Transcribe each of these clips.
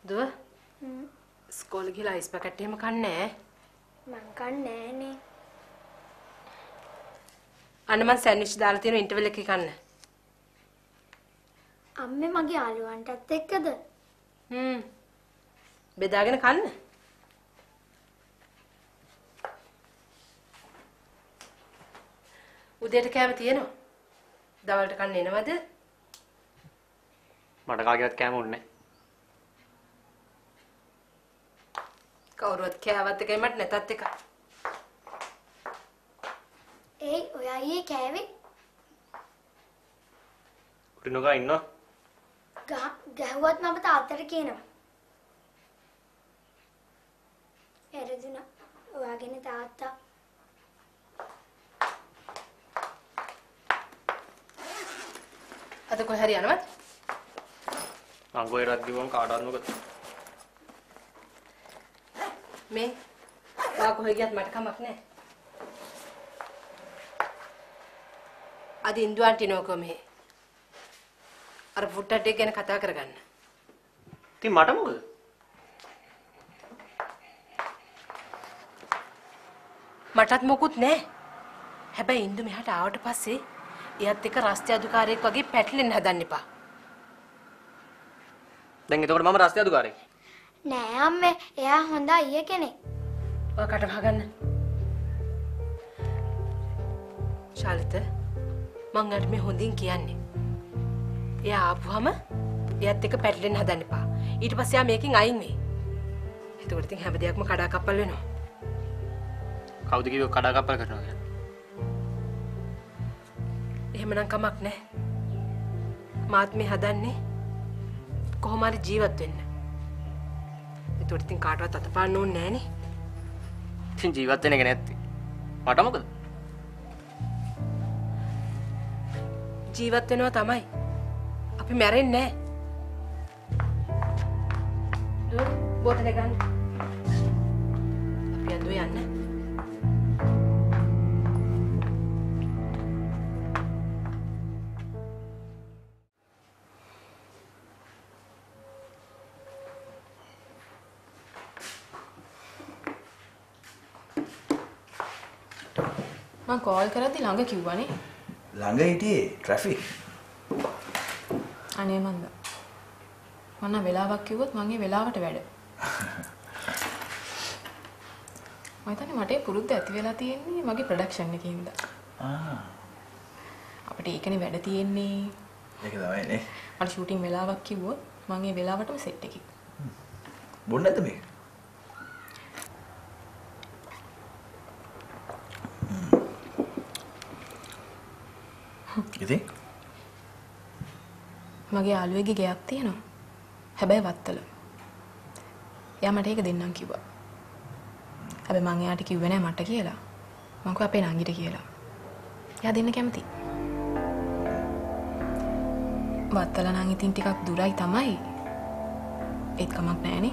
දුව ඉස්කෝලේ ගිහලා අයිස් පැකට් එහෙම කන්නේ මං කන්නේ නෑනේ. අන්න මං සෑන්ඩ්විච් දාලා තියෙන ඉන්ටර්වල් එකේ කන්න. අම්මේ මගේ යාළුවන්ටත් එක්කද? බෙදාගෙන කන්න. උදේට කෑම තියෙනවා. දවල්ට කන්න එනවද? මට කාගේවත් කෑම උන්නේ කවුරුවත් කෑවත් එකයි මට නැතත් එකයි. ඒයි ඔය අයියේ කෑවේ? උරිනුගා ඉන්නවා. ගැහුවත් මම තාත්තට කියනවා. එරදුනා ඔයාගෙන තාත්තා. අද කොහේ හරි යනවද? මං කොහෙවත් ගිහුවම කාටවත් මොකද? මේ ඔයා කොහෙ ගියත් මට කමක් නැහැ. අද ඉන්දුවන්ටි නෝකෝ මේ. අර ෆුට්ටට් එක ගැන කතා කරගන්න. ඉතින් මට මොකද? මටත් මොකුත් නැහැ. හැබැයි ඉන්දු මෙහාට ආවට පස්සේ එයත් එක රස්ති අධිකාරියෙක් වගේ පැටලෙන්න හදන්න එපා. දැන් එතකොට මම රස්ති අධිකාරියෙක්. නෑ අම්මේ එයා හොඳ අයියා කෙනෙක්. ඔය කට වහගන්න. ශාලිත මං අර මේ හොඳින් කියන්නේ. එයා ආපුවම එයත් එක පැටලෙන්න හදන්න එපා. ඊට පස්සේ ආ මේකෙන් අයින් වෙයි. එතකොට ඉතින් හැම දෙයක්ම කඩා කප්පල් වෙනවා. කවුද කිව්ව කඩා කප්පල් කරනවා කියලා? එහෙමනම් කමක් නැහැ. මාත් මේ හදන්නේ කොහොම හරි ජීවත් වෙන්න. ඒතකොට ඉතින් කාටවත් අතපාන්න ඕනේ නැහනේ. ඉතින් ජීවත් වෙන එක නැත්තේ. මට මොකද? ජීවත් වෙනවා තමයි. අපි මැරෙන්නේ නැහැ. දුර බෝතලේ ගන්න. අපි ඇඳුවේ යන්න. මං කෝල් කරද්දි ළඟ කිව්වනේ. ළඟ හිටියේ ට්‍රැෆික්. අනේ මන්ද. මම වෙලාවක් කිව්වොත් මං ඒ වෙලාවට වැඩ. මම හිතන්නේ මට ඒ පුරුද්ද ඇති වෙලා තියෙන්නේ මගේ ප්‍රොඩක්ෂන් එකේ හින්දා. අපිට ඒකනේ වැඩ තියෙන්නේ. ඒක තමයි නේ. මට ෂූටින් වෙලාවක් කිව්වොත් මං ඒ වෙලාවටම සෙට් එකේ. බොන්න නැද්ද මේක? ඉතින් මගේ යාළුවෙක්ගේ ගෙයක් තියෙනවා. හැබැයි වත්තල. එයා මට ඒක දෙන්නම් කිව්වා. හැබැයි මං එයාට කිව්වේ නෑ මට කියලා. මං කිව්වා අපේ නංගිට කියලා. එයා දෙන්න කැමති. වත්තල නම් ඉතින් ටිකක් දුරයි තමයි. ඒත් කමක් නෑනේ.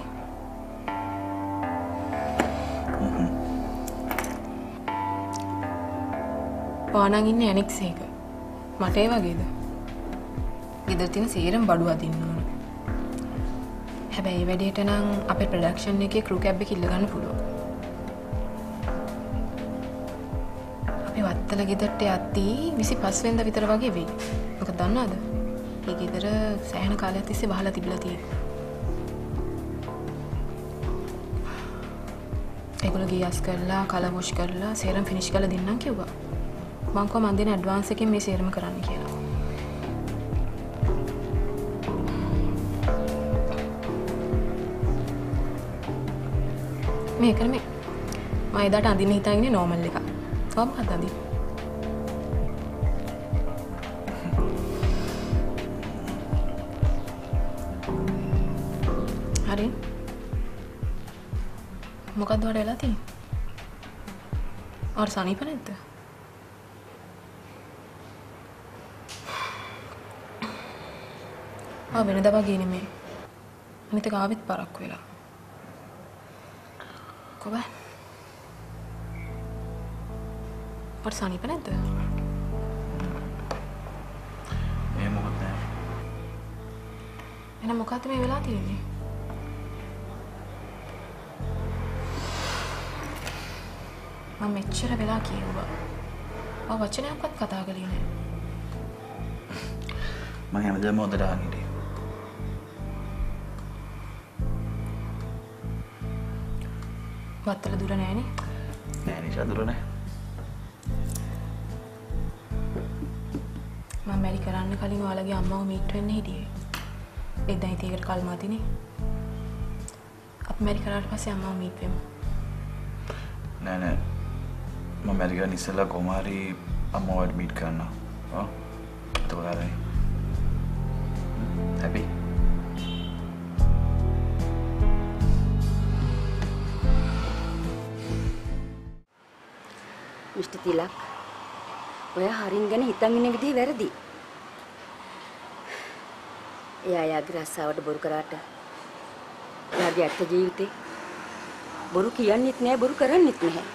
පානන් ඉන්නේ ඇනෙක්ස් එක. මට ඒ වගේද? ගෙදර තියෙන සීරම් බඩු අදින්න ඕන. හැබැයි මේ වැඩේට නම් අපේ ප්‍රොඩක්ෂන් එකේ ක්‍රූ කැබ් එක ඉල්ල ගන්න පුළුවන්. අපි වත්තල ගෙදරට යද්දී 25 වෙනිදා විතර වගේ වෙයි. මොකද දන්නවද? මේ ගෙදර සෑහෙන කාලයක් තිස්සේ වහලා තිබිලා තියෙනවා. ඒගොල්ලෝ ගියස් කරලා, කලර් වොෂ් කරලා, සීරම් ෆිනිෂ් කරලා දෙන්නම් කිව්වා. මං කොහොම මන් දෙන ඇඩ්වාන්ස් එකෙන් මේ සේරම කරන්න කියලා. මේක නෙමෙයි. මම එදාට අඳින්න හිතාගෙන නෝමල් එක. ඔබ මොකක්ද අඳින්නේ? හරි. මොකක්ද වඩ වෙලා තියෙන්නේ? ආර සනීප නැද්ද? වෙනදා වගේ නෙමෙයි. අනිත් ගාවෙත් පරක්කු වෙලා. කොබා. පොඩි සනීප නැද්ද? මේ මොකද? එහෙනම් මොකද්ද මේ වෙලා තියෙන්නේ? මම මෙච්චර වෙලා කිව්වා. මම වචනයක්වත් කතා කළේ නෑ. මම හැමදාම හොඳට අහන් හිටියේ. වත්තල දුර නෑනේ. නෑ නිෂා දුර නෑ. මම මැරි කරන්න කලින් ඔයාලගේ අම්මව මීට් වෙන්න හිටියේ. ඒ දැන් ඉතින් ඒකට කල්මාතිනේ. අපි මැරි කරාට පස්සේ අම්මව මීට් වෙමු. නෑ නෑ. මම මැරි කරන්න ඉස්සෙල්ලා කොහොම හරි අම්මව මීට් කරනවා. ඔව්. එතකොට හරි. හැපි? මිස්ටර් තිලක් ඔයා හරින් ගැන හිතන් ඉන්න විදිහ වැරදි. එයා යාගේ රස්සාවට බොරු කරාට එයාගේ ඇත්ත ජීවිතේ බොරු කියන්නෙත් නෑ බොරු කරන්නෙත් නැහැ.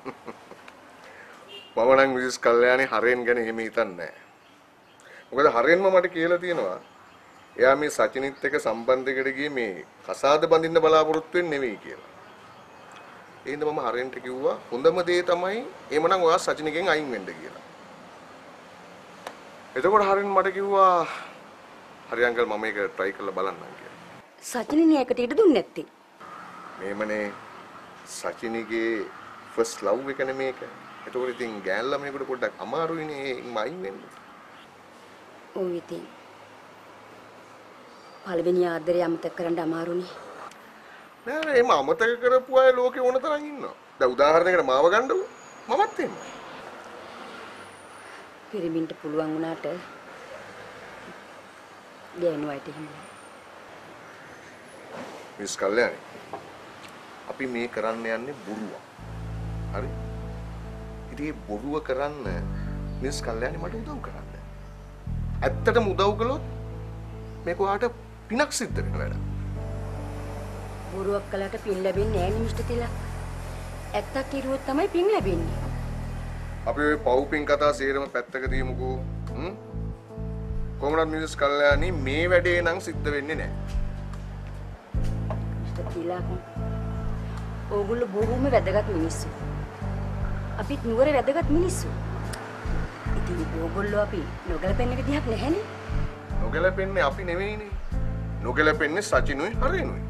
මම නම් මිසස් කල්යාණි හරෙන් ගැන එහෙම හිතන්නේ නැහැ. මොකද හරෙන්ම මට කියලා තියෙනවා එයා මේ සචිනිත් එක්ක සම්බන්ධයකට ගියේ මේ කසාද බඳින්න බලාපොරොත්තු වෙන්නේ නෙවෙයි කියලා. ඒ හින්දා මම හරෙන්ට කිව්වා හොඳම දේ තමයි එhmenan ඔයා සචිනිගෙන් අයින් වෙන්න කියලා. එතකොට හරෙන් මට කිව්වා හරි අංකල් මම මේක try කරලා බලන්නම් කියලා. සචිනිනේ එකට ඉඩ දුන්නේ නැත්තේ. මේමනේ සචිනිගේ first love එක නෙමේක. එතකොට ඉතින් ගෑන් ළමයෙකුට පොඩ්ඩක් අමාරුයිනේ අයින් වෙන්න. ඔව් ඉතින් පළවෙනි ආදරේ අමතක කරන්න අමාරුනේ. නෑ එහෙම අමතක කරපු අය ලෝකේ ඕන තරම් ඉන්නවා. දැන් උදාහරණයකට මාව ගන්නකො මමත් එහෙම. පිරිමින්ට පුළුවන් වුණාට ගෑනුවයිට එහෙම නෑ. මිස් කල්යාණි අපි මේ කරන්න යන්නේ බොරුවක්. හරි? ඉතින් බොරුව කරන්න මිස් කල්යාණි මට උදව් කරන්න. ඇත්තටම උදව් කළොත් මේක ඔයාට පිනක් සිද්ධ වෙන වැඩක්. බොරුවක් කළාට පින් ලැබෙන්නේ නෑ නේ මිස්ටර් තිලක්. ඇත්තක් කිරුවොත් තමයි පින් ලැබෙන්නේ. අපි ඔය පව් පින් කතා සේරම පැත්තක දීමුකෝ. කොහොමද මිස් කල්යාණි මේ වැඩේ නම් සිද්ධ වෙන්නේ නෑ. මිස්ටර් තිලක් ඕගොල්ලෝ බොහොම වැදගත් මිනිස්සු. අපිත් නුවර වැදගත් මිනිස්සු. ඉතින් ඕගොල්ලෝ අපි නොගැලපෙන්න විදිහක් නැහැනේ. නොගැලපෙන්නේ අපි නෙවෙයිනේ. නොගැලපෙන්නේ සචිනුයි හරේනුයි.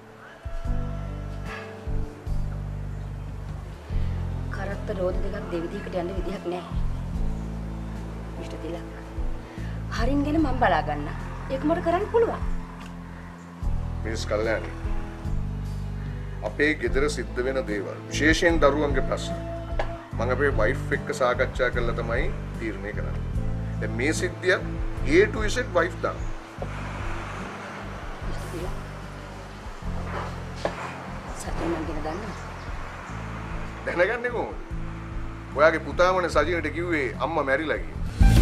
කරත්ත රෝද දෙකක් දෙවිදිහකට යන්න විදිහක් නැහැ. මිස්ටර් තිලක්. හරින් ගැන මම බලා ගන්න. ඒක මට කරන්න පුළුවන්. මිස් කල්යාණි අපේ ගෙදර සිද්ධ වෙන දේවල් විශේෂයෙන් දරුවන්ගේ ප්‍රශ්න මම අපේ වයිෆ් එක්ක සාකච්ඡා කරලා තමයි තීරණය කරන්නේ. දැන් මේ සිද්ධිය A to Z වයිෆ් දාන්න. සතුන් නම් ගෙන ගන්න. දැනගන්නේ කොහොමද? ඔයාගේ පුතාමනේ සජිනට කිව්වේ අම්මා මැරිලා කියලා.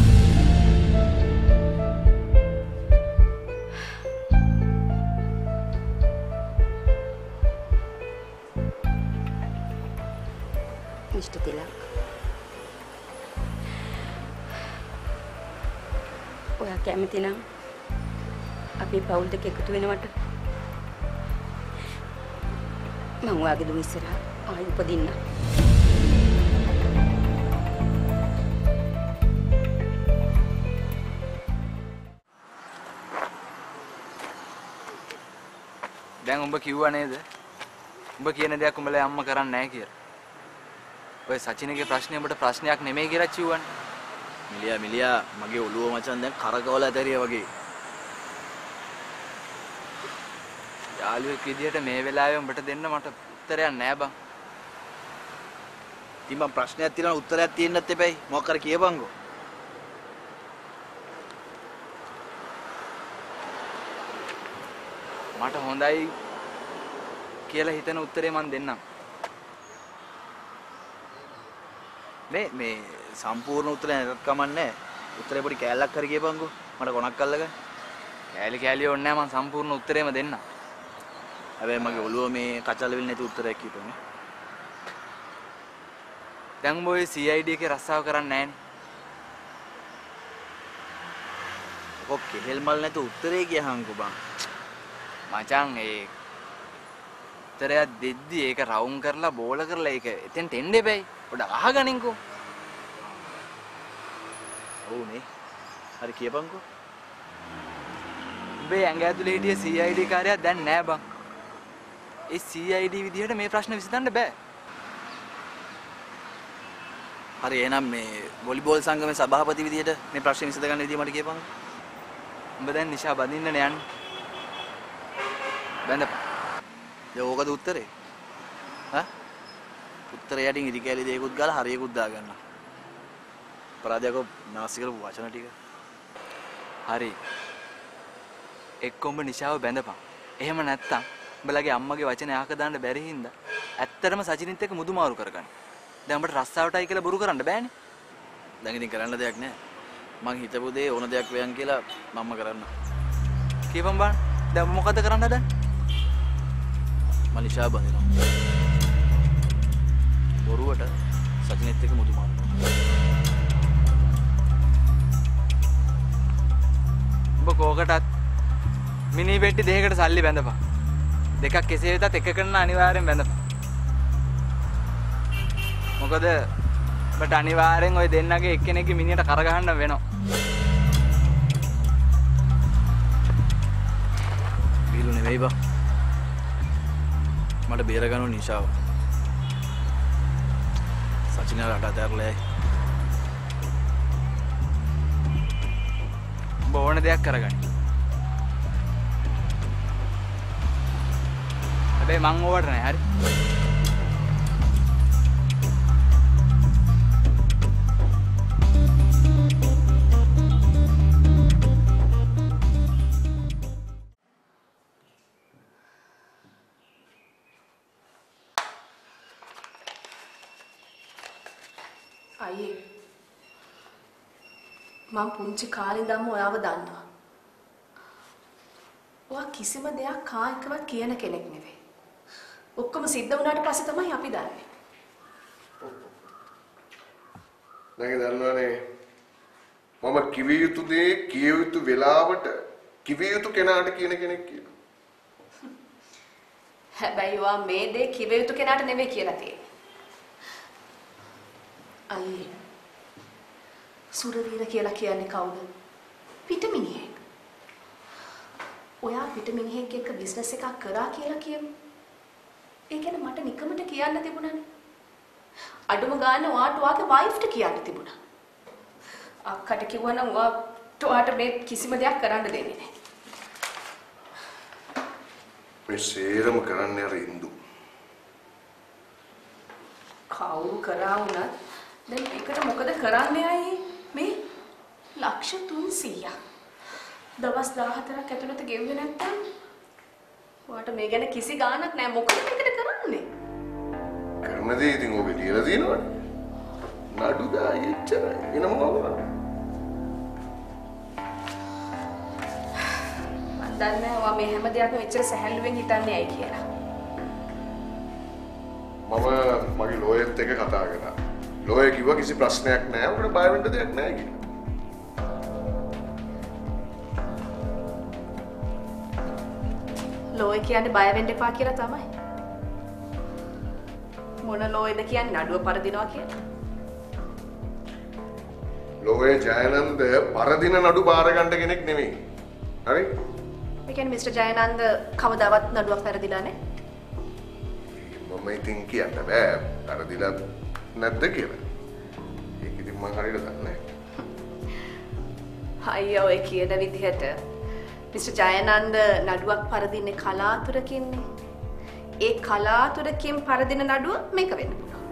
මිස්ටර් තිලක්. ඔයා කැමති නම් අපි පවුල් දෙක එකතු වෙනවට මම ඔයාගේ දුව ඉස්සරහා ආයි උපදින්න. දැන් උඹ කිව්වා නේද? උඹ කියන දේක් උඹලා අම්මා කරන්නේ නැහැ කියලා. ඔය සචිනගේ ප්‍රශ්නේ උඹට ප්‍රශ්නයක් නෙමෙයි කියලා කිව්වනේ. මිලියා මගේ ඔළුව මචං දැන් කරකවලා ඇතරිය වගේ. යාළුවෙක් විදියට මේ වෙලාවේ උඹට දෙන්න මට උත්තරයක් නෑ බං. ඉතින් මම ප්‍රශ්නයක් තියෙනවා උත්තරයක් තියෙන්නත් එපැයි. මොකක් කර කියපන්කෝ. මට හොඳයි කියලා හිතන උත්තරේ මම දෙන්නම්. මේ සම්පූර්ණ උත්තරය නැතත් කමන්නේ. උත්තරේ පොඩි කෑල්ලක් හරි කියපන්කෝ. මට කොනක් අල්ලගන්න. කෑලි ඕනේ නෑ මම සම්පූර්ණ උත්තරේම දෙන්නම්. හැබැයි මගේ ඔළුව මේ කචල වෙන්නේ නැති උත්තරයක් කියපන්නේ. දැන් උඹ ඔය CID එකේ රස්සාව කරන්නේ නෑනේ. ඔක කෙහෙල් මල් නැතු උත්තරේ කියහන්කෝ බං. මචං ඒ උත්තරයක් දෙද්දි ඒක රවුම් කරලා බෝල කරලා ඒක එතෙන්ට එන්න එපැයි. පොඩ අහගනින්කෝ. ඔව් නේ. හරි කියපන්කෝ. උඹේ ඇඟ ඇතුලේ හිටිය CID කාර්යයක් දැන් නෑ බං. ඒ CID විදිහට මේ ප්‍රශ්න විසඳන්න බෑ. හරි එහෙනම් මේ වොලිබෝල් සංගමේ සභාපති විදියට මේ ප්‍රශ්නේ විසඳ ගන්න විදිය මට කියපන්. උඹ දැන් නිෂා බඳින්නනේ යන්නේ. බඳපන්. දැන් ඕකද උත්තරේ? හා? උත්තරේ යටින් ඉරි කැලි දෙයක්වත් ගාලා හරියකුත් දාගන්න. පරාදයක නාස්ති කරපු වචන ටික. හරි. එක්ක උඹ නිෂාව බැඳපන්. එහෙම නැත්තම් උඹලගේ අම්මගේ වචන අහක දාන්න බැරි හින්දා ඇත්තටම සචිනිත් එක්ක මුදුමාරු කරගන්න. දැන් උඹට රස්සාවටයි කියලා බොරු කරන්න බෑනේ. දැන් ඉතින් කරන්න දෙයක් නැහැ. මං හිතපු දේ ඕන දෙයක් වෙයන් කියලා මම්ම කරන්න. කියපන් බං. දැන් මොකද කරන්න හදන්නේ? මනිෂා බඳිනවා. බොරුවට සචිනෙත් එක්ක මුදුමාරු. උඹ කෝකටත් මිනි පෙට්ටි දෙකකට සල්ලි බැඳපන්. දෙකක් කෙසේ වෙතත් එකකට අනිවාර්යෙන් බැඳපන්. මොකද ඔබට අනිවාර්යෙන් ওই දෙන්නගේ එක්කෙනෙක්ගේ මිනිහට කරගහන්න වෙනවා. බීලු නෙවෙයි බා. මට බේර ගන්න නිෂාව. සචින රට අතහැරලා උඹ ඕන දෙයක් කරගන්න. හැබැයි මං ඕවට නෑ හරි. අයියේ මම පුංචි කාලේ ඉඳන්ම ඔයාව දන්නවා. ඔයා කිසිම දෙයක් කා එකවත් කියන කෙනෙක් නෙවෙයි. ඔක්කොම සිද්ධ වුණාට පස්සේ තමයි අපි දන්නේ. දැන් දන්නවනේ මම කිවිය යුතු දේ කිය යුතු වෙලාවට කිවිය යුතු කෙනාට කියන කෙනෙක් කියලා. හැබැයි ඔයා මේ දේ කිව යුතු කෙනාට නෙවෙයි කියලා තියෙන්නේ. අයියේ සුරවීර කියලා කියන්නේ කවුද? පිටමිනිහෙක්. ඔයා පිටමිනිහෙක් එක්ක බිස්නස් එකක් කරා කියලා කියමු. ඒ කියන්නේ මට නිකමට කියන්න තිබුණානේ. අඩුම ගානේ ඔයාට ඔයාගේ වයිෆ්ට කියන්න තිබුණා. අක්කට කිව්වනම් ඔයාට මේ කිසිම දෙයක් කරන්න දෙන්නේ නැහැ. මේ සේරම කරන්නේ අර ඉන්දු. කවුරු කරා වුණත් දැන් එකට මොකද කරන්නේ අයියේ? මේ ලක්ෂ 300ක් දවස් 14ක් ඇතුළත ගෙවුවේ නැත්තම් ඔයාට මේ ගැන කිසි ගාණක් නැහැ. මොකද මේකට කරන්නේ? කරන දේ ඉතින් ඔබ කියලා දිනවනේ. නඩු දායි එච්චරයි. වෙන මොකද? මන් දන්නේ ඔයා මේ හැම දෙයක්ම එච්චර සැහැල්ලුවෙන් හිතන්නේ ඇයි කියලා. මම මගේ ලෝයර්ත් එක්ක කතා කරා. ලෝයර් කිව්වා කිසි ප්‍රශ්නයක් නැහැ. උකට බය වෙන්න දෙයක් නැහැ කියලා. ලෝයර් කියන්නේ බය වෙන්න එපා කියලා තමයි. මොන ලෝයර්ද කියන්නේ නඩුව පරදිනවා කියලා? ලෝයර් ජයනන්ද පරදින නඩු බාර ගන්න කෙනෙක් නෙමෙයි. හරි? ඒ කියන්නේ මිස්ටර් ජයනන්ද කවදාවත් නඩුවක් පරදිලා නැහැ? මම ඉතින් කියන්න බෑ. පරදිලා නැද්ද කියලා. ඒක ඉතින් මම හරියට දන්නේ නැහැ. අයියා ඔය කියන විදිහට මිස්ටර් ජයනන්ද නඩුවක් පරදින්නේ කලාතුරකින්නේ. ඒ කලාතුරකින් පරදින නඩුව මේක වෙන්න පුළුවන්.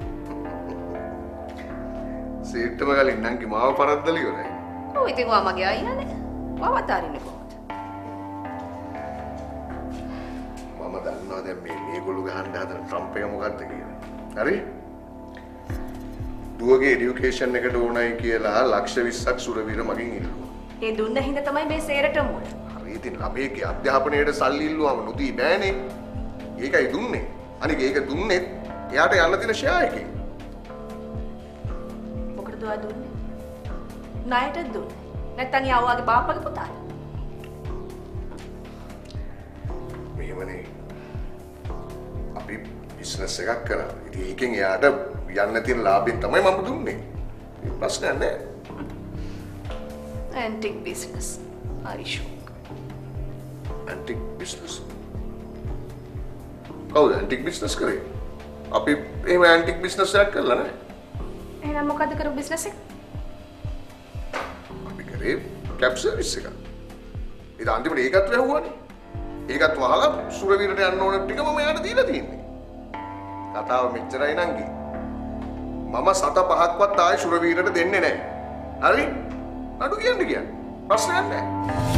සීට්ටම ගලින් නම් කිමාව පරද්දලා ඉවරයි. ඔව් ඉතින් ඔයා මගේ අයියානේ. ඔයාව අතාරින්නේ කොහොමද? මම දන්නවා දැන් මේගොල්ලෝ ගහන්න හදන ට්‍රම්ප් එක මොකද්ද කියලා. හරි? දුවගේ এডুকেෂන් එකට ඕනයි කියලා ලක්ෂ 20ක් සුරවීර මගෙන් ඉල්ලුවා. ඒ දුන්න හින්දා තමයි මේ සේරටම උන. හරි ඉතින් ළමයේගේ අධ්‍යාපනයට සල්ලි ඉල්ලුවාම නොදී බෑනේ. ඒකයි දුන්නේ. අනික ඒක දුන්නේ එයාට යන්න දෙන ෂෙයා එකේ. මොකටද ඔයා දුන්නේ? ණයට දුන්නේ. නැත්නම් යාවාගේ බාප්පගේ පුතාට. මෙහෙමනේ. අපි බිස්නස් එකක් කරා. ඉතින් ඒකෙන් එයාට යන්න තියෙන ලාභයෙන් තමයි මම දුන්නේ. ඒ ප්‍රශ්නයක් නෑ. Antique business. Are you sure? Antique business. කවුද antique business කරේ? අපි එහෙම antique business එකක් කරලා නෑ. එහෙනම් මොකද්ද කරු business එක? අපි කරේ cab service එක. ඒක අන්තිමට ඒකත් වැහුවානේ. ඒකත් වහලා සුරවීරට යන්න ඕන ටික මම යාට දීලා තියෙන්නේ. කතාව මෙච්චරයි නංගි. මම 7-5ක්වත් ආයේ සුරවීරට දෙන්නේ නැහැ. හරි? අඩු කියන්නේ. ප්‍රශ්නයක් නැහැ.